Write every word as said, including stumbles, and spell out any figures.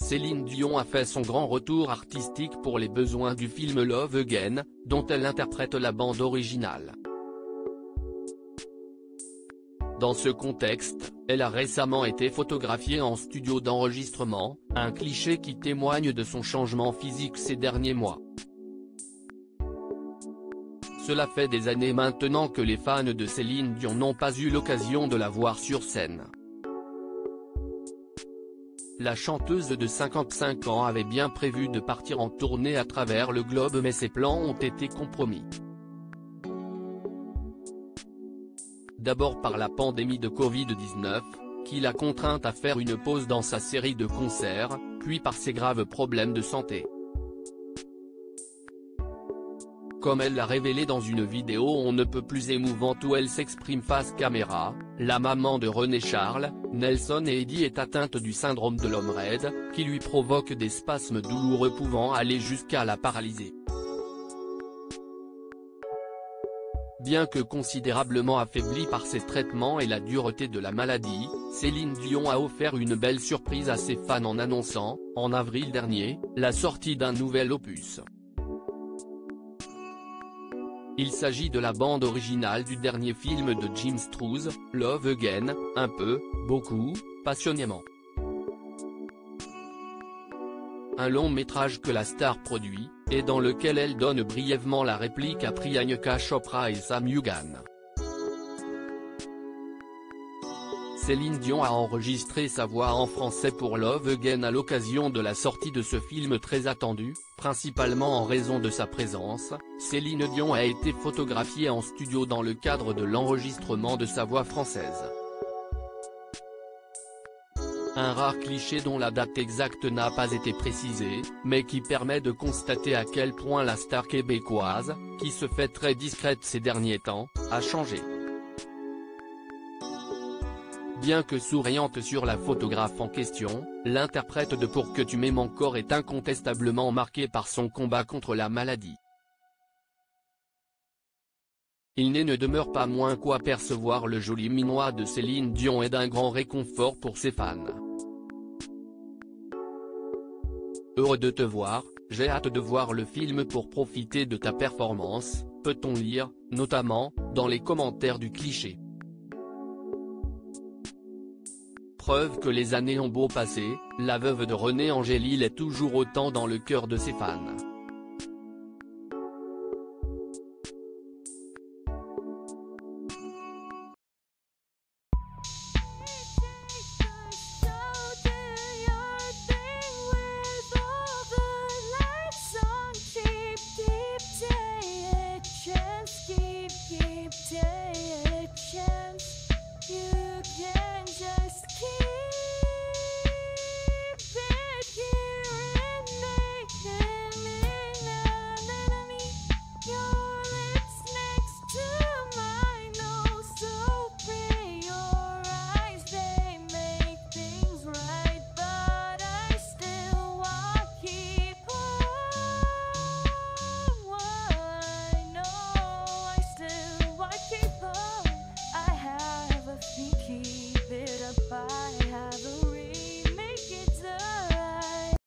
Céline Dion a fait son grand retour artistique pour les besoins du film Love Again, dont elle interprète la bande originale. Dans ce contexte, elle a récemment été photographiée en studio d'enregistrement, un cliché qui témoigne de son changement physique ces derniers mois. Cela fait des années maintenant que les fans de Céline Dion n'ont pas eu l'occasion de la voir sur scène. La chanteuse de cinquante-cinq ans avait bien prévu de partir en tournée à travers le globe, mais ses plans ont été compromis. D'abord par la pandémie de Covid dix-neuf, qui l'a contrainte à faire une pause dans sa série de concerts, puis par ses graves problèmes de santé. Comme elle l'a révélé dans une vidéo on ne peut plus émouvante où elle s'exprime face caméra, la maman de René Charles, Nelson et Eddie est atteinte du syndrome de l'homme raide, qui lui provoque des spasmes douloureux pouvant aller jusqu'à la paralyser. Bien que considérablement affaiblie par ses traitements et la dureté de la maladie, Céline Dion a offert une belle surprise à ses fans en annonçant, en avril dernier, la sortie d'un nouvel opus. Il s'agit de la bande originale du dernier film de Jim Strouse, Love Again, un peu, beaucoup, passionnément. Un long métrage que la star produit, et dans lequel elle donne brièvement la réplique à Priyanka Chopra et Sam Yugan. Céline Dion a enregistré sa voix en français pour Love Again à l'occasion de la sortie de ce film très attendu, principalement en raison de sa présence. Céline Dion a été photographiée en studio dans le cadre de l'enregistrement de sa voix française. Un rare cliché dont la date exacte n'a pas été précisée, mais qui permet de constater à quel point la star québécoise, qui se fait très discrète ces derniers temps, a changé. Bien que souriante sur la photographe en question, l'interprète de Pour que tu m'aimes encore est incontestablement marquée par son combat contre la maladie. Il n'est ne demeure pas moins qu'apercevoir le joli minois de Céline Dion est d'un grand réconfort pour ses fans. Heureux de te voir, j'ai hâte de voir le film pour profiter de ta performance, peut-on lire, notamment, dans les commentaires du cliché. Preuve que les années ont beau passer, la veuve de René Angélil est toujours autant dans le cœur de ses fans.